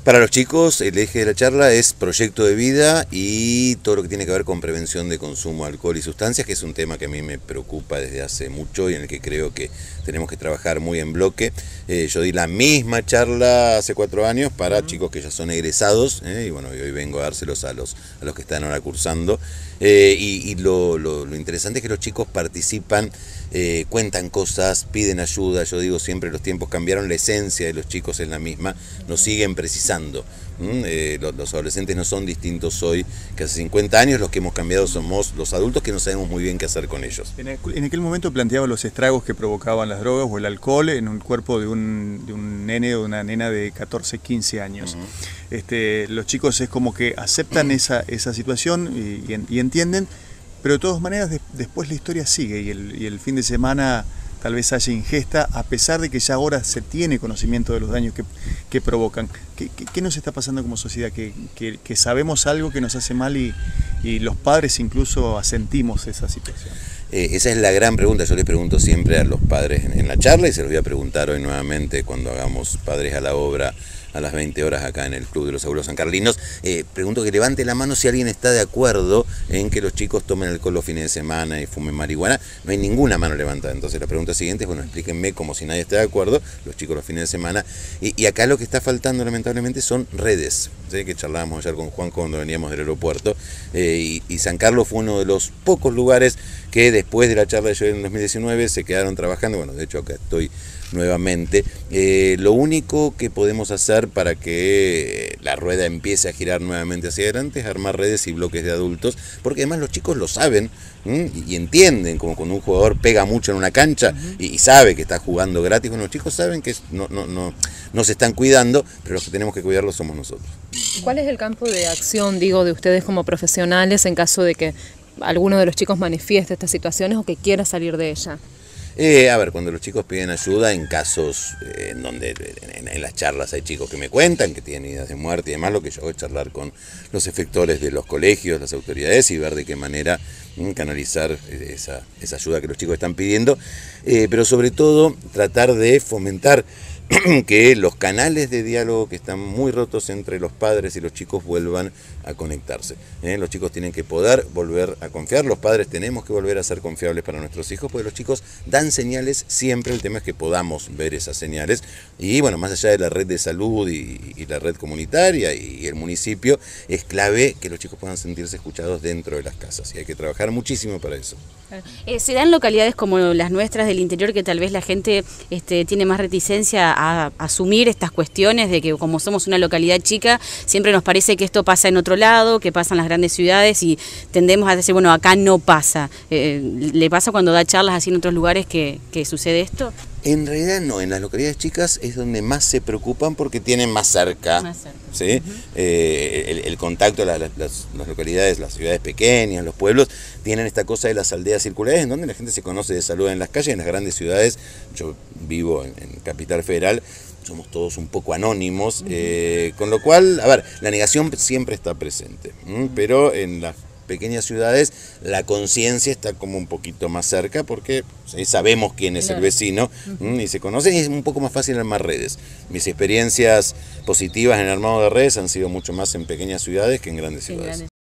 Para los chicos, el eje de la charla es proyecto de vida y todo lo que tiene que ver con prevención de consumo de alcohol y sustancias, que es un tema que a mí me preocupa desde hace mucho y en el que creo que tenemos que trabajar muy en bloque. Yo di la misma charla hace 4 años para chicos que ya son egresados, y bueno, hoy vengo a dárselos a los que están ahora cursando. Y lo interesante es que los chicos participan, cuentan cosas, piden ayuda. Yo digo siempre, los tiempos cambiaron, la esencia de los chicos es la misma, nos siguen precisando. Los adolescentes no son distintos hoy que hace 50 años, los que hemos cambiado somos los adultos que no sabemos muy bien qué hacer con ellos. En aquel momento planteaba los estragos que provocaban las drogas o el alcohol en un cuerpo de un nene o una nena de 14, 15 años. Los chicos es como que aceptan esa situación y entienden, pero de todas maneras después la historia sigue y el fin de semana tal vez haya ingesta, a pesar de que ya ahora se tiene conocimiento de los daños que provocan. ¿Qué nos está pasando como sociedad? Que sabemos algo que nos hace mal y los padres incluso asentimos esa situación. Esa es la gran pregunta. Yo les pregunto siempre a los padres en la charla y se los voy a preguntar hoy nuevamente cuando hagamos Padres a la Obra a las 20 horas acá en el Club de los Abuelos Sancarlinos. Pregunto que levante la mano si alguien está de acuerdo en que los chicos tomen alcohol los fines de semana y fumen marihuana. No hay ninguna mano levantada. Entonces la pregunta siguiente es, bueno, explíquenme como si nadie esté de acuerdo, los chicos los fines de semana. Y acá lo que está faltando lamentablemente son redes. ¿Sí? Que charlábamos ayer con Juan cuando veníamos del aeropuerto. Y San Carlos fue uno de los pocos lugares que después de la charla de yo en 2019 se quedaron trabajando. Bueno, de hecho acá estoy nuevamente. Lo único que podemos hacer para que la rueda empiece a girar nuevamente hacia adelante es armar redes y bloques de adultos, porque además los chicos lo saben y entienden, como cuando un jugador pega mucho en una cancha y sabe que está jugando gratis. Bueno, los chicos saben que no se están cuidando, pero los que tenemos que cuidarlos somos nosotros. ¿Cuál es el campo de acción, digo, de ustedes como profesionales en caso de que alguno de los chicos manifieste estas situaciones o que quiera salir de ella? A ver, cuando los chicos piden ayuda, en casos en donde en las charlas hay chicos que me cuentan que tienen ideas de muerte y demás, lo que yo hago es charlar con los efectores de los colegios, las autoridades y ver de qué manera canalizar esa ayuda que los chicos están pidiendo, pero sobre todo tratar de fomentar que los canales de diálogo que están muy rotos entre los padres y los chicos vuelvan a conectarse. Los chicos tienen que poder volver a confiar, los padres tenemos que volver a ser confiables para nuestros hijos, porque los chicos dan señales siempre, el tema es que podamos ver esas señales. Y bueno, más allá de la red de salud y la red comunitaria y el municipio, es clave que los chicos puedan sentirse escuchados dentro de las casas y hay que trabajar muchísimo para eso. ¿Se dan localidades como las nuestras del interior que tal vez la gente tiene más reticencia a asumir estas cuestiones de que como somos una localidad chica, siempre nos parece que esto pasa en otro lado, que pasa en las grandes ciudades y tendemos a decir, bueno, acá no pasa? ¿Le pasa cuando da charlas así en otros lugares que sucede esto? En realidad no, en las localidades chicas es donde más se preocupan porque tienen más cerca. ¿Sí? El contacto, las localidades, las ciudades pequeñas, los pueblos, tienen esta cosa de las aldeas circulares en donde la gente se conoce de salud en las calles. En las grandes ciudades, yo vivo en Capital Federal, somos todos un poco anónimos, con lo cual, a ver, la negación siempre está presente, pero en las pequeñas ciudades la conciencia está como un poquito más cerca porque sabemos quién es el vecino y se conocen y es un poco más fácil armar redes. Mis experiencias positivas en el armado de redes han sido mucho más en pequeñas ciudades que en grandes ciudades.